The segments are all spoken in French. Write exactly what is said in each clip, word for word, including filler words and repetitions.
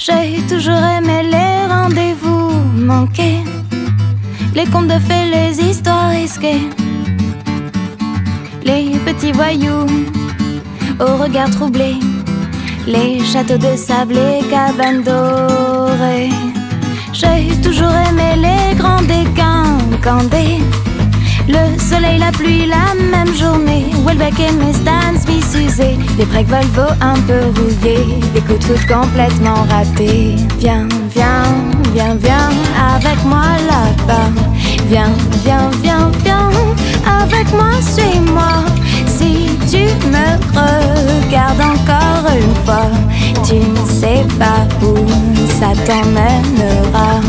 J'ai toujours aimé les rendez-vous manqués, les contes de fées, les histoires risquées, les petits voyous au regard troublé, les châteaux de sable et cabanes dorées. J'ai toujours aimé les grands déquinquandés, le soleil, la pluie, la même journée, Welbeck et mes Stan Smith usés, des breaks Volvo un peu rouillés, des coups de foot complètement ratés. Viens, viens, viens, viens avec moi là-bas. Viens, viens, viens, viens avec moi, suis-moi. Si tu me regardes encore une fois, tu ne sais pas où ça t'emmènera.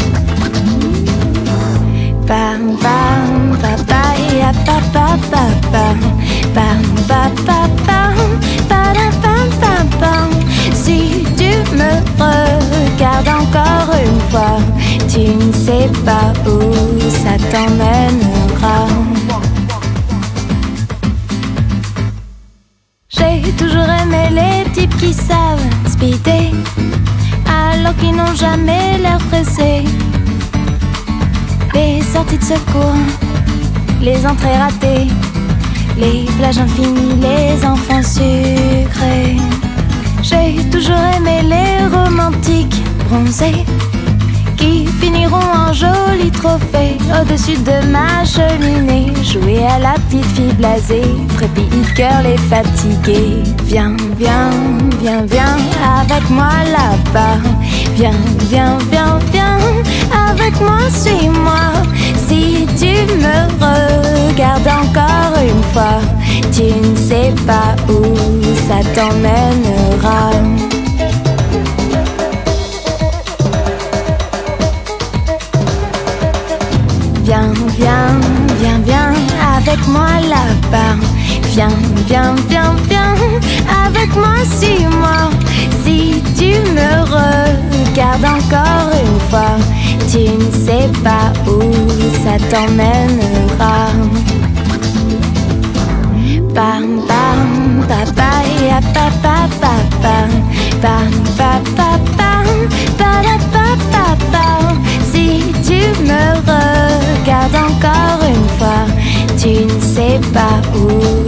Bam, bam, papa, ya papa, papa, bam, papa, bam, bam, bam, bam. Si tu me regardes encore une fois, tu ne sais pas où ça t'emmènera. J'ai toujours aimé les types qui savent speeder alors qu'ils n'ont jamais l'air pressés. Les sorties de secours, les entrées ratées, les plages infinies, les enfants sucrés. J'ai toujours aimé les romantiques bronzés qui finiront en joli trophée au-dessus de ma cheminée. Jouer à la petite fille blasée, trépide de cœur les fatigués. Viens, viens, viens, viens avec moi là-bas. Viens, viens, viens, viens avec moi, suis-moi. Si tu me regardes encore une fois, tu ne sais pas où ça t'emmènera. Viens, viens, viens, viens avec moi là-bas. Viens, viens, viens, viens avec moi, suis-moi. Si tu me regardes encore une fois, tu ne sais pas où ça t'emmènera. Bam, bam, papa, ya papa, papa, bam, papa, bam, papa, papa. Si tu me regardes encore une fois, tu ne sais pas où